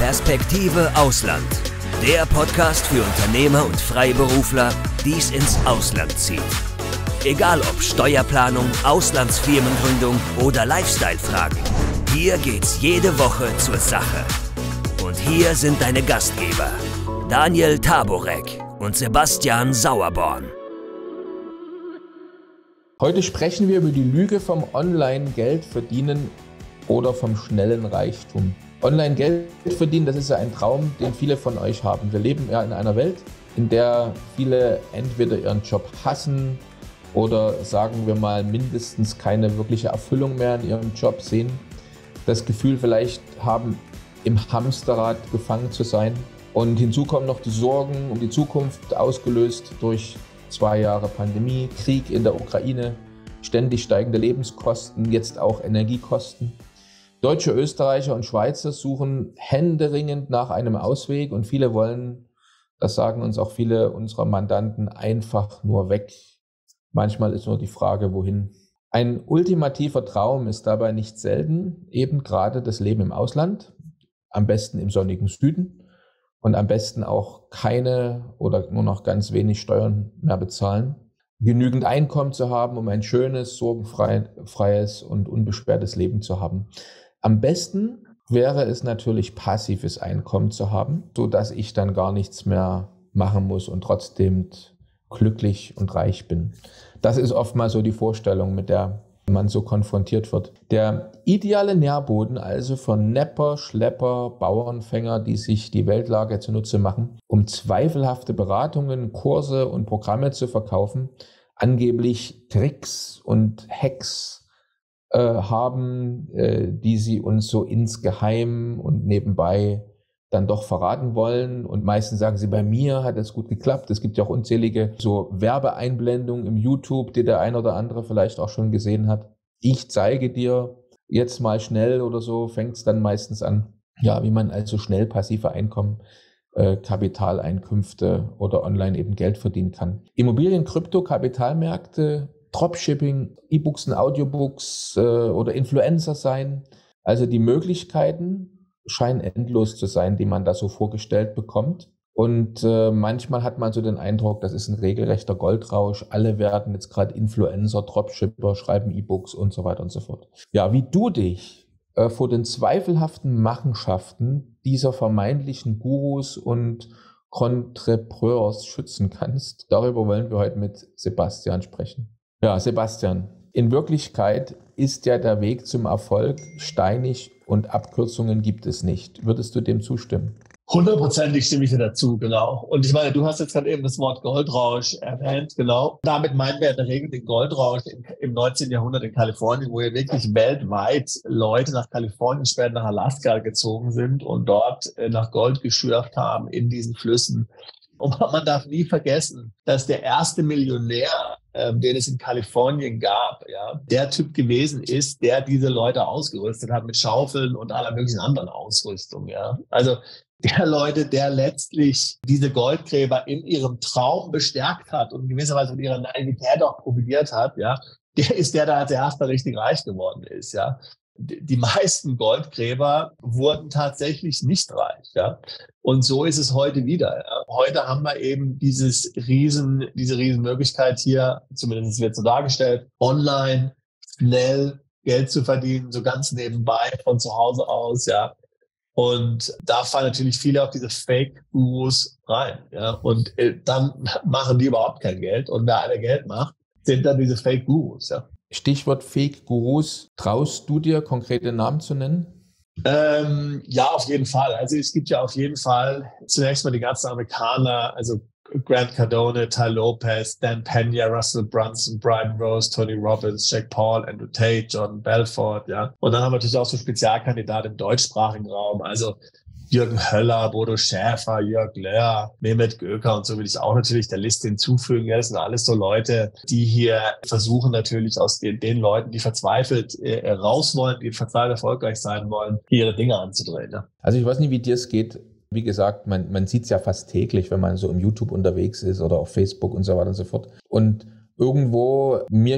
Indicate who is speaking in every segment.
Speaker 1: Perspektive Ausland. Der Podcast für Unternehmer und Freiberufler, die es ins Ausland zieht. Egal ob Steuerplanung, Auslandsfirmengründung oder Lifestyle-Fragen. Hier geht's jede Woche zur Sache. Und hier sind deine Gastgeber, Daniel Taborek und Sebastian Sauerborn.
Speaker 2: Heute sprechen wir über die Lüge vom Online-Geld verdienen oder vom schnellen Reichtum. Online-Geld verdienen, das ist ja ein Traum, den viele von euch haben. Wir leben ja in einer Welt, in der viele entweder ihren Job hassen oder, sagen wir mal, mindestens keine wirkliche Erfüllung mehr in ihrem Job sehen. Das Gefühl vielleicht haben, im Hamsterrad gefangen zu sein. Und hinzu kommen noch die Sorgen um die Zukunft, ausgelöst durch 2 Jahre Pandemie, Krieg in der Ukraine, ständig steigende Lebenskosten, jetzt auch Energiekosten. Deutsche, Österreicher und Schweizer suchen händeringend nach einem Ausweg und viele wollen, das sagen uns auch viele unserer Mandanten, einfach nur weg. Manchmal ist nur die Frage, wohin. Ein ultimativer Traum ist dabei nicht selten eben gerade das Leben im Ausland, am besten im sonnigen Süden und am besten auch keine oder nur noch ganz wenig Steuern mehr bezahlen. Genügend Einkommen zu haben, um ein schönes, sorgenfreies und unbeschwertes Leben zu haben. Am besten wäre es natürlich, passives Einkommen zu haben, sodass ich dann gar nichts mehr machen muss und trotzdem glücklich und reich bin. Das ist oftmals so die Vorstellung, mit der man so konfrontiert wird. Der ideale Nährboden also für Nepper, Schlepper, Bauernfänger, die sich die Weltlage zunutze machen, um zweifelhafte Beratungen, Kurse und Programme zu verkaufen, angeblich Tricks und Hacks haben, die sie uns so insgeheim und nebenbei dann doch verraten wollen. Und meistens sagen sie, bei mir hat es gut geklappt. Es gibt ja auch unzählige so Werbeeinblendungen im YouTube, die der ein oder andere vielleicht auch schon gesehen hat. Ich zeige dir jetzt mal schnell oder so, fängt es dann meistens an, ja, wie man also schnell passive Einkommen, Kapitaleinkünfte oder online eben Geld verdienen kann. Immobilien, Krypto, Kapitalmärkte, Dropshipping, E-Books und Audiobooks oder Influencer sein. Also die Möglichkeiten scheinen endlos zu sein, die man da so vorgestellt bekommt. Und manchmal hat man so den Eindruck, das ist ein regelrechter Goldrausch. Alle werden jetzt gerade Influencer, Dropshipper, schreiben E-Books und so weiter und so fort. Ja, wie du dich vor den zweifelhaften Machenschaften dieser vermeintlichen Gurus und Entrepreneurs schützen kannst, darüber wollen wir heute mit Sebastian sprechen. Ja, Sebastian, in Wirklichkeit ist ja der Weg zum Erfolg steinig und Abkürzungen gibt es nicht. Würdest du dem zustimmen?
Speaker 3: 100% stimme ich dir dazu, genau. Und ich meine, du hast jetzt gerade eben das Wort Goldrausch erwähnt, genau. Damit meinen wir in der Regel den Goldrausch im 19. Jahrhundert in Kalifornien, wo ja wirklich weltweit Leute nach Kalifornien, später nach Alaska gezogen sind und dort nach Gold geschürft haben in diesen Flüssen. Und man darf nie vergessen, dass der erste Millionär, den es in Kalifornien gab, ja, der Typ gewesen ist, der diese Leute ausgerüstet hat mit Schaufeln und aller möglichen anderen Ausrüstung. Ja. Also der Leute, der letztlich diese Goldgräber in ihrem Traum bestärkt hat und gewisserweise von ihrer Naivität auch profitiert hat, ja, der ist der, der als erster richtig reich geworden ist. Ja. Die meisten Goldgräber wurden tatsächlich nicht reich, ja. Und so ist es heute wieder. Ja. Heute haben wir eben diese Riesenmöglichkeit hier, zumindest wird so dargestellt, online schnell Geld zu verdienen, so ganz nebenbei von zu Hause aus, ja. Und da fallen natürlich viele auf diese Fake-Gurus rein, ja. Und dann machen die überhaupt kein Geld. Und wer alle Geld macht, sind dann diese Fake-Gurus, ja.
Speaker 2: Stichwort Fake-Gurus. Traust du dir, konkrete Namen zu nennen?
Speaker 3: Ja, auf jeden Fall. Also es gibt ja auf jeden Fall zunächst mal die ganzen Amerikaner, also Grant Cardone, Ty Lopez, Dan Pena, Russell Brunson, Brian Rose, Tony Robbins, Jack Paul, Andrew Tate, Jordan Belfort, ja. Und dann haben wir natürlich auch so Spezialkandidaten im deutschsprachigen Raum, also Jürgen Höller, Bodo Schäfer, Jörg Löhr, Mehmet Göker und so will ich auch natürlich der Liste hinzufügen. Ja, das sind alles so Leute, die hier versuchen natürlich aus den Leuten, die verzweifelt raus wollen, die verzweifelt erfolgreich sein wollen, ihre Dinge anzudrehen. Ja.
Speaker 2: Also ich weiß nicht, wie dir es geht. Wie gesagt, man sieht es ja fast täglich, wenn man so im YouTube unterwegs ist oder auf Facebook und so weiter und so fort. Und irgendwo, mir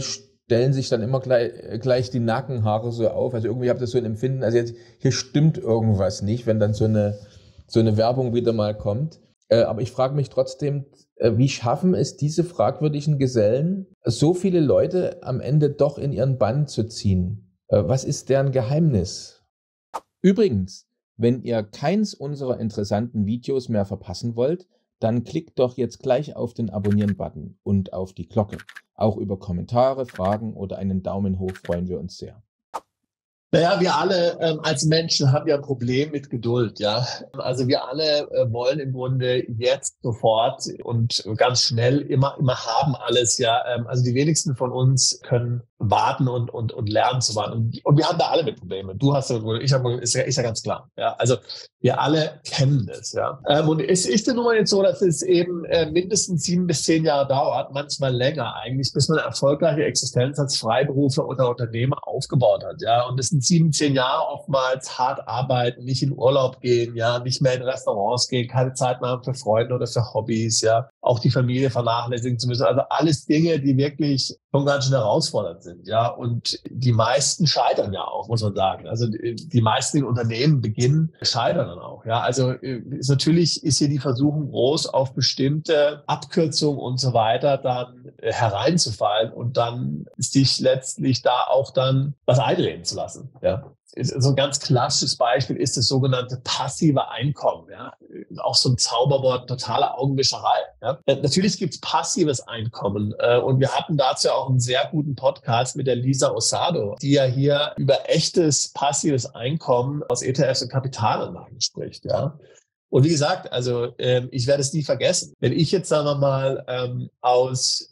Speaker 2: stellen sich dann immer gleich die Nackenhaare so auf. Also irgendwie habt ihr so ein Empfinden, also jetzt, hier stimmt irgendwas nicht, wenn dann so eine Werbung wieder mal kommt. Aber ich frage mich trotzdem, wie schaffen es diese fragwürdigen Gesellen, so viele Leute am Ende doch in ihren Bann zu ziehen? Was ist deren Geheimnis? Übrigens, wenn ihr keins unserer interessanten Videos mehr verpassen wollt, dann klickt doch jetzt gleich auf den Abonnieren-Button und auf die Glocke. Auch über Kommentare, Fragen oder einen Daumen hoch freuen wir uns sehr.
Speaker 3: Naja, wir alle als Menschen haben ja ein Problem mit Geduld, ja. Also wir alle wollen im Grunde jetzt sofort und ganz schnell immer haben alles, ja. Also die wenigsten von uns können warten und lernen zu warten. Und wir haben da alle mit Problemen. Du hast ja, ich habe, ist ja ganz klar. Ja, also wir alle kennen das, ja. Und es ist ja nun mal jetzt so, dass es eben mindestens 7 bis 10 Jahre dauert, manchmal länger eigentlich, bis man eine erfolgreiche Existenz als Freiberufler oder Unternehmer aufgebaut hat, ja. Und es sind 7, 10 Jahre oftmals hart arbeiten, nicht in Urlaub gehen, ja, nicht mehr in Restaurants gehen, keine Zeit mehr haben für Freunde oder für Hobbys, ja. Auch die Familie vernachlässigen zu müssen. Also alles Dinge, die wirklich schon ganz schön herausfordernd sind, ja. Und die meisten scheitern ja auch, muss man sagen. Also die meisten Unternehmen beginnen, scheitern dann auch, ja. Also natürlich ist hier die Versuchung groß, auf bestimmte Abkürzungen und so weiter dann hereinzufallen und dann sich letztlich da auch dann was einreden zu lassen, ja. So ein ganz klassisches Beispiel ist das sogenannte passive Einkommen. Ja? Auch so ein Zauberwort, totale Augenwischerei. Ja? Natürlich gibt's passives Einkommen. Und wir hatten dazu auch einen sehr guten Podcast mit der Lisa Osado, die ja hier über echtes passives Einkommen aus ETFs und Kapitalanlagen spricht. Ja? Und wie gesagt, also ich werde es nie vergessen. Wenn ich jetzt, sagen wir mal, aus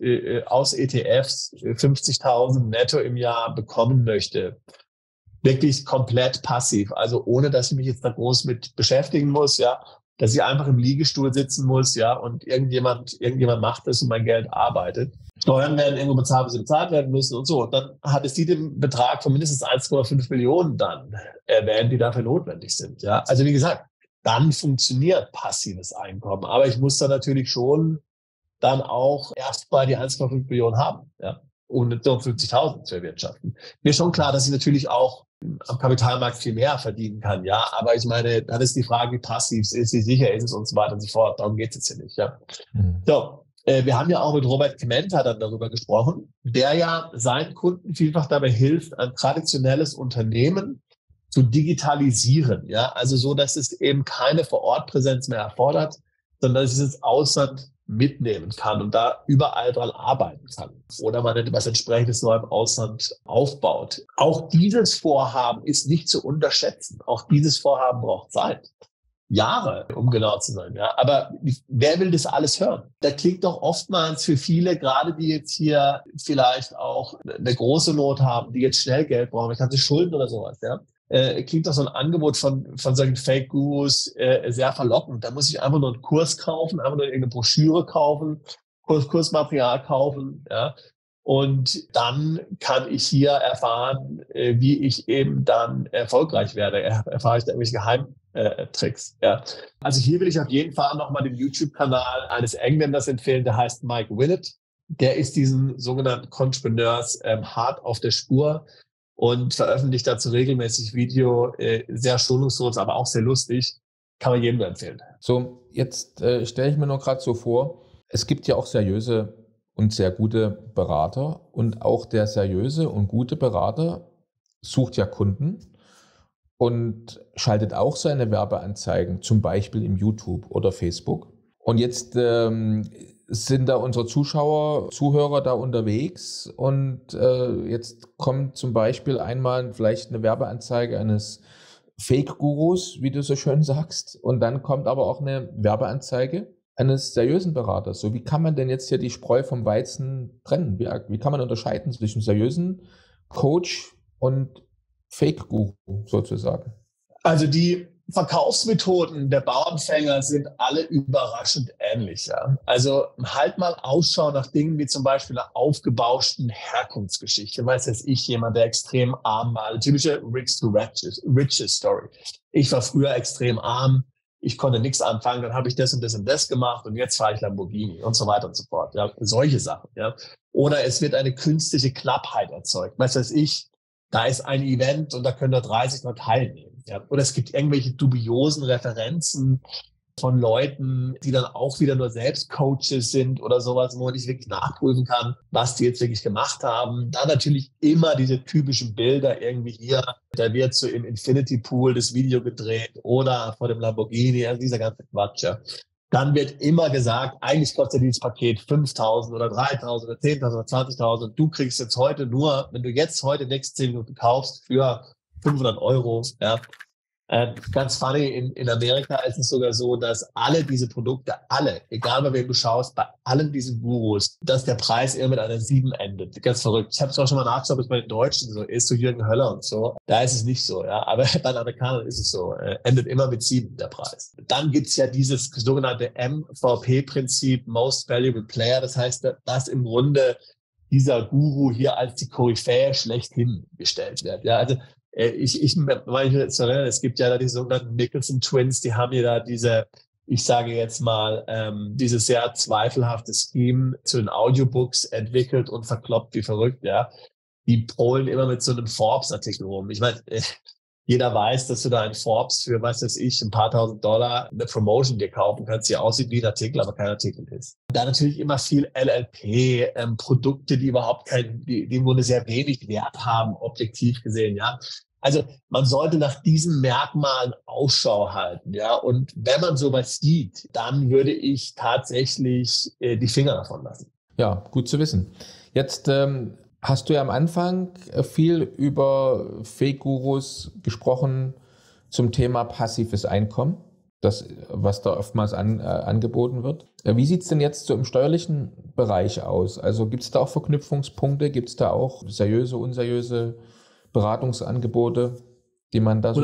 Speaker 3: ETFs 50.000 netto im Jahr bekommen möchte, wirklich komplett passiv, also ohne, dass ich mich jetzt da groß mit beschäftigen muss, ja, dass ich einfach im Liegestuhl sitzen muss, ja, und irgendjemand macht das und mein Geld arbeitet. Steuern werden irgendwo bezahlt, bis sie bezahlt werden müssen und so. Und dann hat es die den Betrag von mindestens 1,5 Millionen dann erwähnt, die dafür notwendig sind, ja. Also wie gesagt, dann funktioniert passives Einkommen. Aber ich muss da natürlich schon dann auch erstmal die 1,5 Millionen haben, ja, um 50.000 zu erwirtschaften. Mir ist schon klar, dass ich natürlich auch am Kapitalmarkt viel mehr verdienen kann, ja. Aber ich meine, dann ist die Frage, wie passiv ist, wie sicher ist es und so weiter und so fort. Darum geht es jetzt hier nicht, ja. So, wir haben ja auch mit Robert Kmenta dann darüber gesprochen, der ja seinen Kunden vielfach dabei hilft, ein traditionelles Unternehmen zu digitalisieren, ja. Also so, dass es eben keine Vor-Ort-Präsenz mehr erfordert, sondern dass es ins Ausland mitnehmen kann und da überall dran arbeiten kann. Oder man etwas entsprechendes neu im Ausland aufbaut. Auch dieses Vorhaben ist nicht zu unterschätzen. Auch dieses Vorhaben braucht Zeit. Jahre, um genau zu sein. Ja. Aber wer will das alles hören? Da klingt doch oftmals für viele, gerade die jetzt hier vielleicht auch eine große Not haben, die jetzt schnell Geld brauchen, ich hatte Schulden oder sowas, ja. Klingt doch so ein Angebot von solchen Fake-Gurus sehr verlockend. Da muss ich einfach nur einen Kurs kaufen, einfach nur irgendeine Broschüre kaufen, Kursmaterial kaufen, ja. Und dann kann ich hier erfahren, wie ich eben dann erfolgreich werde. Erfahre ich da irgendwelche Geheimtricks, ja. Also hier will ich auf jeden Fall nochmal den YouTube-Kanal eines Engländers empfehlen, der heißt Mike Willett. Der ist diesen sogenannten Entrepreneurs hart auf der Spur und veröffentlicht dazu regelmäßig Video, sehr schonungslos, aber auch sehr lustig. Kann man jedem empfehlen.
Speaker 2: So, jetzt stelle ich mir nur gerade so vor, es gibt ja auch seriöse und sehr gute Berater und auch der seriöse und gute Berater sucht ja Kunden und schaltet auch seine Werbeanzeigen, zum Beispiel im YouTube oder Facebook. Und jetzt sind da unsere Zuhörer da unterwegs und jetzt kommt zum Beispiel einmal vielleicht eine Werbeanzeige eines Fake-Gurus, wie du so schön sagst, und dann kommt aber auch eine Werbeanzeige eines seriösen Beraters. So, wie kann man denn jetzt hier die Spreu vom Weizen trennen? Wie kann man unterscheiden zwischen seriösen Coach und Fake-Guru sozusagen?
Speaker 3: Also die Verkaufsmethoden der Bauernfänger sind alle überraschend ähnlich. Ja? Also halt mal Ausschau nach Dingen wie zum Beispiel einer aufgebauschten Herkunftsgeschichte. Weiß jetzt ich, jemand, der extrem arm war. Eine typische Rich to Riches Story. Ich war früher extrem arm. Ich konnte nichts anfangen, dann habe ich das und das und das gemacht und jetzt fahre ich Lamborghini und so weiter und so fort. Ja, solche Sachen. Ja. Oder es wird eine künstliche Knappheit erzeugt. Was weiß ich, da ist ein Event und da können nur 30 noch teilnehmen. Ja. Oder es gibt irgendwelche dubiosen Referenzen von Leuten, die dann auch wieder nur selbst Coaches sind oder sowas, wo man nicht wirklich nachprüfen kann, was die jetzt wirklich gemacht haben. Dann natürlich immer diese typischen Bilder irgendwie hier, da wird so im Infinity Pool das Video gedreht oder vor dem Lamborghini, also dieser ganze Quatsch. Ja. Dann wird immer gesagt, eigentlich kostet dieses Paket 5.000 oder 3.000 oder 10.000 oder 20.000. Du kriegst jetzt heute nur, wenn du jetzt heute nächste 10 Minuten kaufst, für 500 €. Ja. Ganz funny, in Amerika ist es sogar so, dass alle diese Produkte, egal bei wem du schaust, bei allen diesen Gurus, dass der Preis eher mit einer 7 endet. Ganz verrückt. Ich habe es auch schon mal nachgeschaut, ob es bei den Deutschen so ist, so Jürgen Höller und so. Da ist es nicht so, ja. Aber bei den Amerikanern ist es so. Endet immer mit 7 der Preis. Dann gibt's ja dieses sogenannte MVP-Prinzip, Most Valuable Player. Das heißt, dass im Grunde dieser Guru hier als die Koryphäe schlechthin gestellt wird. Ja, also ich meine, es gibt ja da die sogenannten Nicholson Twins, die haben ja da diese, ich sage jetzt mal, dieses sehr zweifelhafte Scheme zu den Audiobooks entwickelt und verkloppt wie verrückt, ja. Die polen immer mit so einem Forbes-Artikel rum. Ich meine, jeder weiß, dass du da in Forbes für, was weiß ich, ein paar $1.000 eine Promotion dir kaufen kannst, die aussieht wie ein Artikel, aber kein Artikel ist. Da natürlich immer viel LLP, Produkte, die überhaupt die im Grunde sehr wenig Wert haben, objektiv gesehen, ja. Also man sollte nach diesen Merkmalen Ausschau halten, ja. Und wenn man sowas sieht, dann würde ich tatsächlich die Finger davon lassen.
Speaker 2: Ja, gut zu wissen. Jetzt hast du ja am Anfang viel über Fake-Gurus gesprochen zum Thema passives Einkommen, das, was da oftmals angeboten wird. Wie sieht es denn jetzt so im steuerlichen Bereich aus? Also gibt es da auch Verknüpfungspunkte? Gibt es da auch seriöse, unseriöse Beratungsangebote, die man da so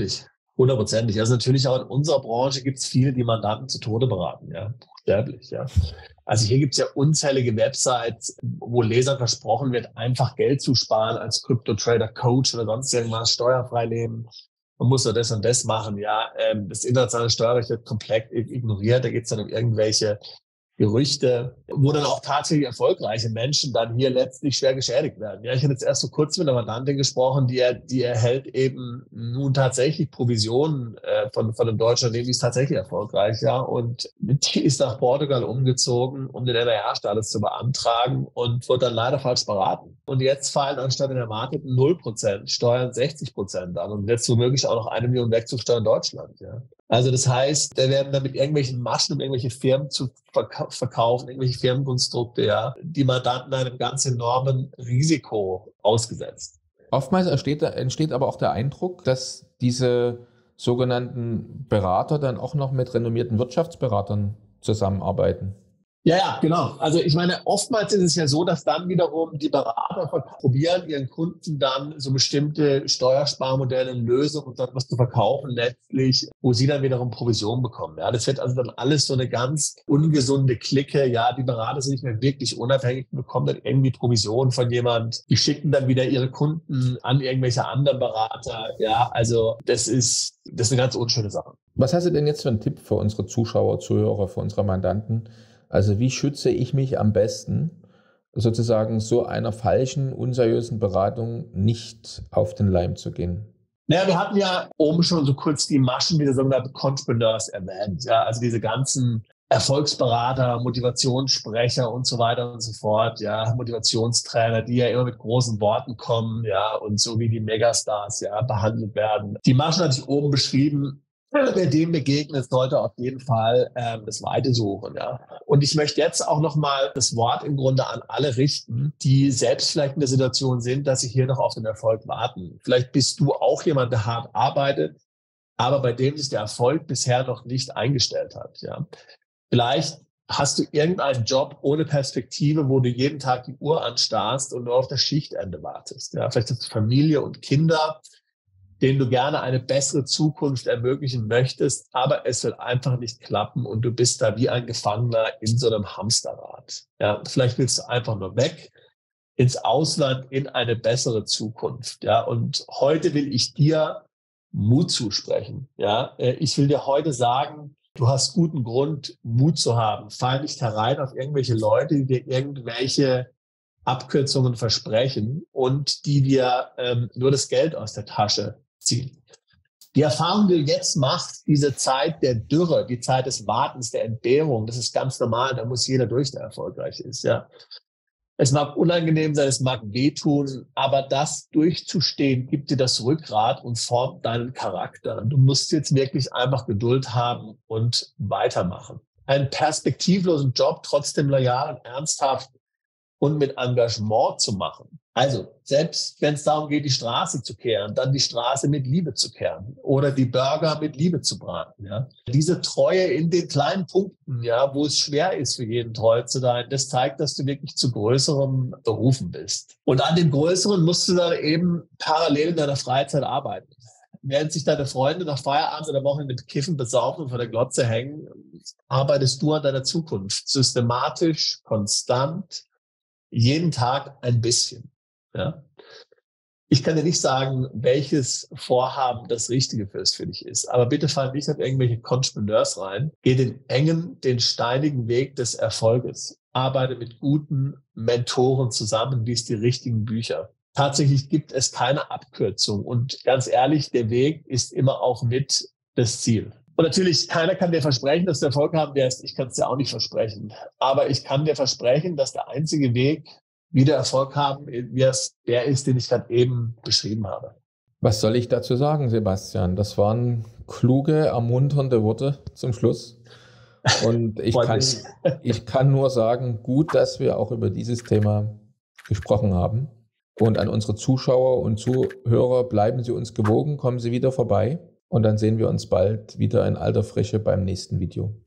Speaker 3: 100%. Also natürlich auch in unserer Branche gibt es viele, die Mandanten zu Tode beraten, ja, buchstäblich, ja. Also hier gibt es ja unzählige Websites, wo Lesern versprochen wird, einfach Geld zu sparen als Crypto-Trader-Coach oder sonst irgendwas, steuerfrei leben. Man muss nur das und das machen, ja. Das internationale Steuerrecht wird komplett ignoriert. Da geht es dann um irgendwelche Gerüchte, wo dann auch tatsächlich erfolgreiche Menschen dann hier letztlich schwer geschädigt werden. Ja, ich hatte jetzt erst so kurz mit einer Mandantin gesprochen, die erhält eben nun tatsächlich Provisionen von einem deutschen Unternehmen, die ist tatsächlich erfolgreich, ja, und die ist nach Portugal umgezogen, um den NRA-Status zu beantragen und wird dann leider falsch beraten. Und jetzt fallen anstatt den erwarteten 0% Steuern 60% an und jetzt womöglich auch noch 1 Million wegzusteuern in Deutschland, ja. Also das heißt, da werden dann mit irgendwelchen Maschen, um irgendwelche Firmen zu verkaufen, irgendwelche Firmenkonstrukte, ja, die Mandanten einem ganz enormen Risiko ausgesetzt.
Speaker 2: Oftmals entsteht aber auch der Eindruck, dass diese sogenannten Berater dann auch noch mit renommierten Wirtschaftsberatern zusammenarbeiten.
Speaker 3: Ja, genau. Also ich meine, oftmals ist es ja so, dass dann wiederum die Berater probieren, ihren Kunden dann so bestimmte Steuersparmodelle, Lösungen und was zu verkaufen letztlich, wo sie dann wiederum Provision bekommen. Ja, das wird also dann alles so eine ganz ungesunde Clique. Ja, die Berater sind nicht mehr wirklich unabhängig, bekommen dann irgendwie Provision von jemand. Die schicken dann wieder ihre Kunden an irgendwelche anderen Berater. Ja, also das ist eine ganz unschöne Sache.
Speaker 2: Was hast du denn jetzt für einen Tipp für unsere Zuschauer, Zuhörer, für unsere Mandanten? Also wie schütze ich mich am besten, sozusagen so einer falschen, unseriösen Beratung nicht auf den Leim zu gehen?
Speaker 3: Naja, wir hatten ja oben schon so kurz die Maschen dieser sogenannten Entrepreneurs erwähnt. Ja, also diese ganzen Erfolgsberater, Motivationssprecher und so weiter und so fort. Ja, Motivationstrainer, die ja immer mit großen Worten kommen, ja, und so wie die Megastars, ja, behandelt werden. Die Maschen hatte ich oben beschrieben. Wer dem begegnet, sollte auf jeden Fall das Weite suchen. Ja. Und ich möchte jetzt auch nochmal das Wort im Grunde an alle richten, die selbst vielleicht in der Situation sind, dass sie hier noch auf den Erfolg warten. Vielleicht bist du auch jemand, der hart arbeitet, aber bei dem sich der Erfolg bisher noch nicht eingestellt hat. Ja. Vielleicht hast du irgendeinen Job ohne Perspektive, wo du jeden Tag die Uhr anstarrst und nur auf das Schichtende wartest. Ja. Vielleicht hast du Familie und Kinder, denen du gerne eine bessere Zukunft ermöglichen möchtest, aber es wird einfach nicht klappen und du bist da wie ein Gefangener in so einem Hamsterrad. Ja, vielleicht willst du einfach nur weg ins Ausland in eine bessere Zukunft. Ja, und heute will ich dir Mut zusprechen. Ja, ich will dir heute sagen, du hast guten Grund, Mut zu haben. Fall nicht herein auf irgendwelche Leute, die dir irgendwelche Abkürzungen versprechen und die dir nur das Geld aus der Tasche ziehen. Die Erfahrung, die du jetzt machst, diese Zeit der Dürre, die Zeit des Wartens, der Entbehrung, das ist ganz normal, da muss jeder durch, der erfolgreich ist. Ja. Es mag unangenehm sein, es mag wehtun, aber das durchzustehen gibt dir das Rückgrat und formt deinen Charakter. Du musst jetzt wirklich einfach Geduld haben und weitermachen. Einen perspektivlosen Job trotzdem loyal und ernsthaft und mit Engagement zu machen. Also, selbst wenn es darum geht, die Straße zu kehren, dann die Straße mit Liebe zu kehren oder die Burger mit Liebe zu braten. Ja. Diese Treue in den kleinen Punkten, ja, wo es schwer ist, für jeden treu zu sein, das zeigt, dass du wirklich zu Größerem berufen bist. Und an dem Größeren musst du dann eben parallel in deiner Freizeit arbeiten. Während sich deine Freunde nach Feierabend oder Wochenende mit Kiffen besaufen und vor der Glotze hängen, arbeitest du an deiner Zukunft. Systematisch, konstant, jeden Tag ein bisschen. Ja. Ich kann dir nicht sagen, welches Vorhaben das Richtige für dich ist. Aber bitte fall nicht auf irgendwelche Entrepreneurs rein. Geh den engen, den steinigen Weg des Erfolges. Arbeite mit guten Mentoren zusammen, lies die richtigen Bücher. Tatsächlich gibt es keine Abkürzung. Und ganz ehrlich, der Weg ist immer auch mit das Ziel. Und natürlich, keiner kann dir versprechen, dass du Erfolg haben wirst. Ich kann es dir auch nicht versprechen. Aber ich kann dir versprechen, dass der einzige Weg, wie du Erfolg haben wirst, der ist, den ich gerade eben beschrieben habe.
Speaker 2: Was soll ich dazu sagen, Sebastian? Das waren kluge, ermunternde Worte zum Schluss. Und ich kann nur sagen, gut, dass wir auch über dieses Thema gesprochen haben. Und an unsere Zuschauer und Zuhörer, bleiben Sie uns gewogen, kommen Sie wieder vorbei. Und dann sehen wir uns bald wieder in alter Frische beim nächsten Video.